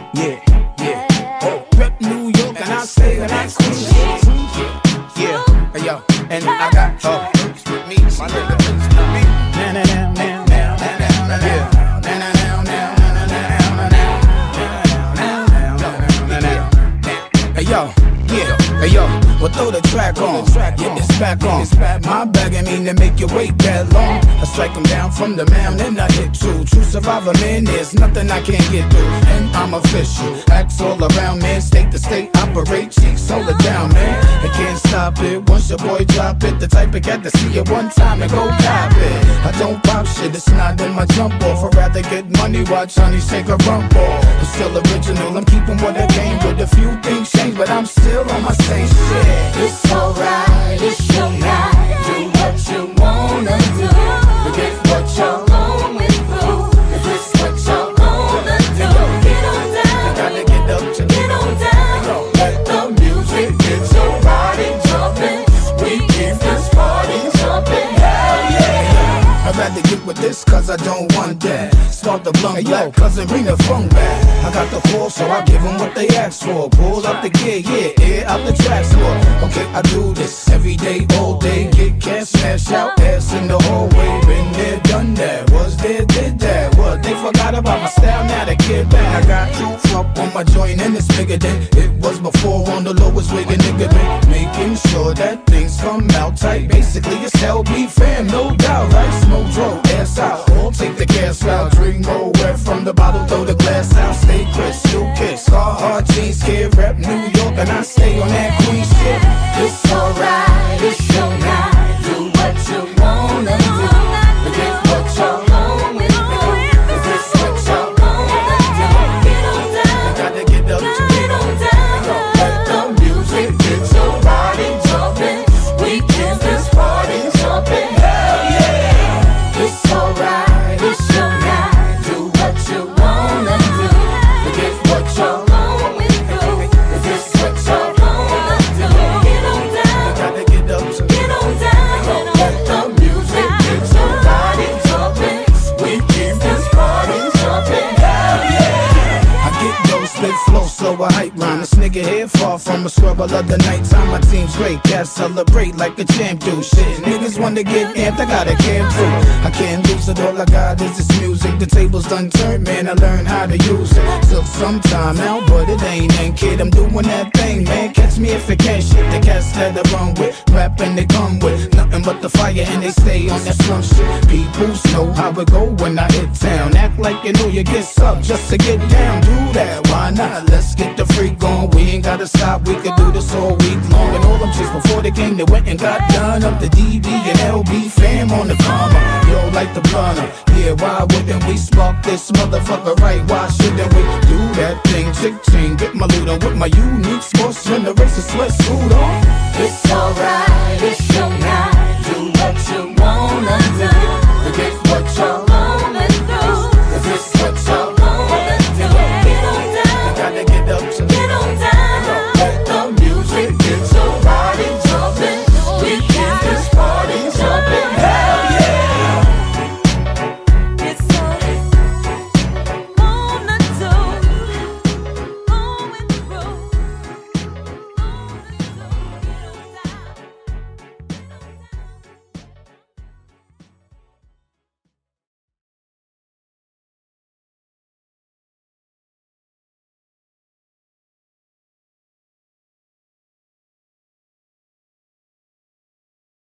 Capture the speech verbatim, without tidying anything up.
Yeah, yeah. Oh, rep New York and I stay in that Queens. Yeah, yeah. Hey yo, and I got uh, with me, my nigga with me. Now, now, now, now, now, now, now, yeah. Now, now, now, now, now, now, now, now, now, now. Hey yo, yeah. Hey yo, well throw the track on, yeah, it's back on. My bag ain't mean to make you wait that long. I strike them down from the mound and I hit two. True survivor, man, there's nothing I can't get through. And I'm official, acts all around, man. State to state, operate, cheeks, hold it down, man. They can't stop it, once your boy drop it. The type of cat to see it one time and go cop it. I don't pop shit, it's not in my jump off. I'd rather get money, watch honey shake a rump off. I'm still original, I'm keeping what I came with. A few things change, but I'm still on my same shit. It's alright, it's your night. Do what you wanna do. Forget what you're going through. Is this what you're gonna do? Get on down, gotta get up to get on down. Let the music get your body jumping. We keep this party jumping. Hell yeah! I'd rather get with this cause I don't want that. Start the blunt black cause it bring the funk back. I got the force so I give them what they ask for. Pull up the gear, yeah, air out the track floor. Okay, I do this every day, all day. Get cash, smash out, ass in the hallway. Been there, done that, was there, did that. What, they forgot about my style, now they get back. I got proof up on my joint and it's bigger than it was before. On the lowest wig a nigga been making sure that things come out tight. Basically it's L B fam, no doubt, right? Smoke, draw, ass out, all take the gas out. Drink more wet from the bottle, throw the glass out. Stay crystal kiss, car hard jeans, kid rep New York, and I stay on that queen shit. It's alright, it's your night. Do what you wanna do. Forget what you're going through. Is this what you're gonna do? Get on down, Gotta get up to get on down. Let the music get your body jumping. We keep this party jumping. Hell yeah! It's alright, it's your night. Do what you wanna do. Forget what you're going through. Is this what you're gonna do? Get on down, gotta get up to get on down. Let the music get your body jumping. We keep this party jumping. Hell yeah! I get those spit flow, so I hype rhyme. This nigga here far from a scrub. I love the nighttime, my team's great. Cats celebrate like a champ do. Shit, niggas wanna get amped, I got a camp too. I can't lose it, all I got is this music. The tables done turned, man, I learned how to use it. Took some time out, but it ain't ain't kid. I'm doing that thing, man. Catch me if it can shit. The cats that I run with, rapping they come with nothing but the fire and they stay on that slum shit. People know how it go when I hit town. Act like you know you get up just to get down. Do that, why not? Let's get the freak on. We ain't gotta stop, we could do this all week long. And all them chicks before they came, they went and got done up. The D B and L B fam on the comma. Yo, like the blunter. Yeah, why wouldn't we spark this motherfucker right? Why shouldn't we do that thing? Chick chain, get my loot on with my unique sports generation sweatsuit on. It's alright, it's your night. Do what you wanna do. Forget what you're